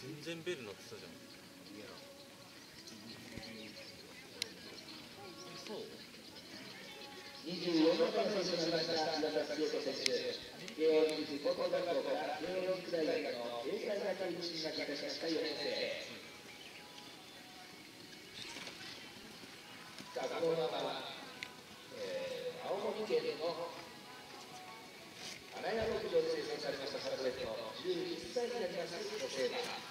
全然ベル乗ってたじゃん。そう。 24番選手になりました岩崎清人選手、慶応義塾高等学校から慶応義塾大学の英会話科に進学いたしました4年生。学校の名は、青森県の穴屋牧場で生産されましたサラブレッド11歳になります女性馬。